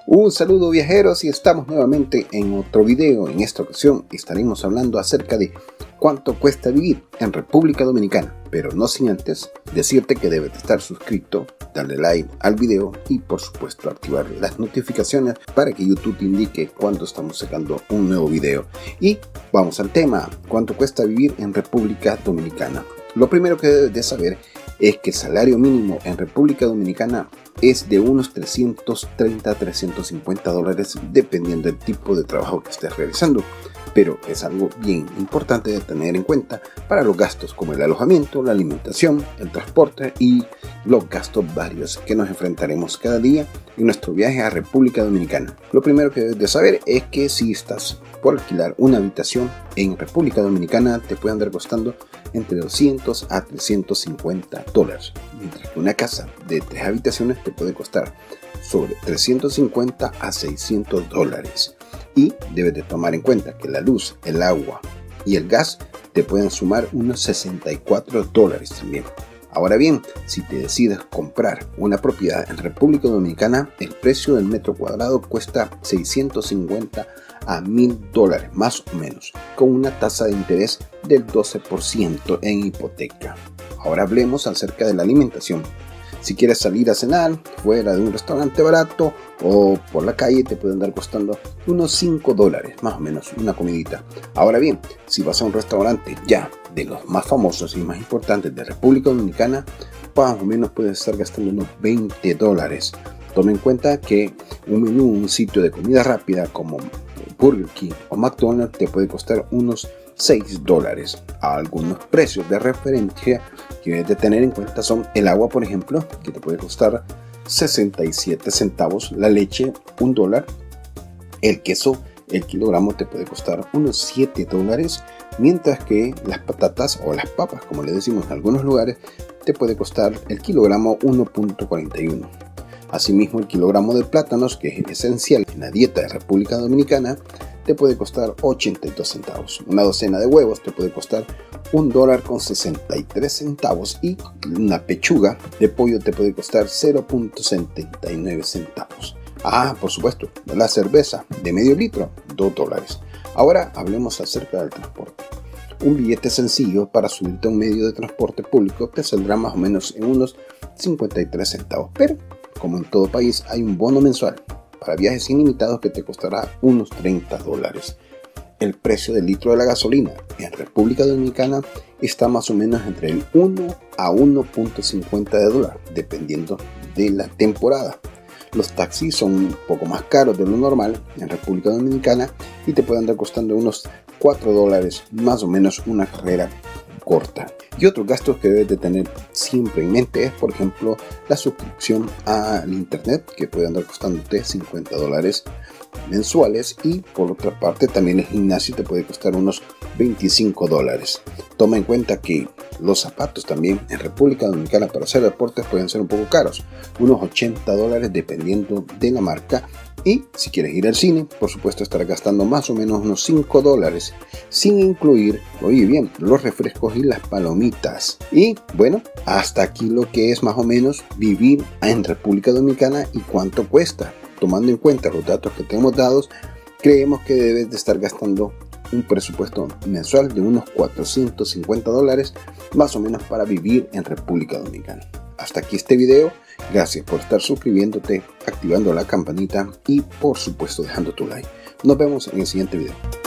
Un saludo viajeros y estamos nuevamente en otro video. En esta ocasión estaremos hablando acerca de cuánto cuesta vivir en República Dominicana, pero no sin antes decirte que debes estar suscrito, darle like al video y por supuesto activar las notificaciones para que YouTube te indique cuando estamos sacando un nuevo video. Y vamos al tema, ¿cuánto cuesta vivir en República Dominicana? Lo primero que debes de saber es que el salario mínimo en República Dominicana es de unos 330 a 350 dólares dependiendo del tipo de trabajo que estés realizando, pero es algo bien importante de tener en cuenta para los gastos como el alojamiento, la alimentación, el transporte y los gastos varios que nos enfrentaremos cada día en nuestro viaje a República Dominicana. Lo primero que debes de saber es que si estás por alquilar una habitación en República Dominicana te puede andar costando entre 200 a 350 dólares, mientras que una casa de 3 habitaciones te puede costar sobre 350 a 600 dólares. Y debes de tomar en cuenta que la luz, el agua y el gas te pueden sumar unos 64 dólares también. Ahora bien, si te decides comprar una propiedad en República Dominicana, el precio del metro cuadrado cuesta 650 a 1000 dólares más o menos, con una tasa de interés del 12% en hipoteca. Ahora hablemos acerca de la alimentación. Si quieres salir a cenar fuera de un restaurante barato o por la calle te pueden dar costando unos 5 dólares más o menos una comidita. Ahora bien, si vas a un restaurante ya de los más famosos y más importantes de República Dominicana, más o menos puedes estar gastando unos 20 dólares. Toma en cuenta que un menú, un sitio de comida rápida como Burger King o McDonald's te puede costar unos 6 dólares. Algunos precios de referencia que debes de tener en cuenta son el agua, por ejemplo, que te puede costar 67 centavos, la leche $1, el queso, el kilogramo te puede costar unos 7 dólares, mientras que las patatas o las papas, como le decimos en algunos lugares, te puede costar el kilogramo 1.41. Asimismo, el kilogramo de plátanos, que es esencial en la dieta de República Dominicana, te puede costar 82 centavos. Una docena de huevos te puede costar $1.63 y una pechuga de pollo te puede costar 0.79 centavos. Por supuesto, la cerveza de medio litro, 2 dólares. Ahora hablemos acerca del transporte. Un billete sencillo para subirte a un medio de transporte público te saldrá más o menos en unos 53 centavos, pero como en todo país hay un bono mensual para viajes ilimitados que te costará unos 30 dólares. El precio del litro de la gasolina en República Dominicana está más o menos entre el 1 a 1.50 de dólar, dependiendo de la temporada. Los taxis son un poco más caros de lo normal en República Dominicana y te pueden andar costando unos 4 dólares más o menos una carrera corta. Y otros gastos que debes de tener siempre en mente es, por ejemplo, la suscripción al internet, que puede andar costándote 50 dólares mensuales, y por otra parte también el gimnasio te puede costar unos 25 dólares. Toma en cuenta que los zapatos también en República Dominicana para hacer deportes pueden ser un poco caros, unos 80 dólares dependiendo de la marca. Y si quieres ir al cine, por supuesto estarás gastando más o menos unos 5 dólares, sin incluir, oye bien, los refrescos y las palomitas. Y bueno, hasta aquí lo que es más o menos vivir en República Dominicana y cuánto cuesta. Tomando en cuenta los datos que te hemos dado, creemos que debes de estar gastando un presupuesto mensual de unos 450 dólares más o menos para vivir en República Dominicana. Hasta aquí este video. Gracias por estar suscribiéndote, activando la campanita y por supuesto dejando tu like. Nos vemos en el siguiente video.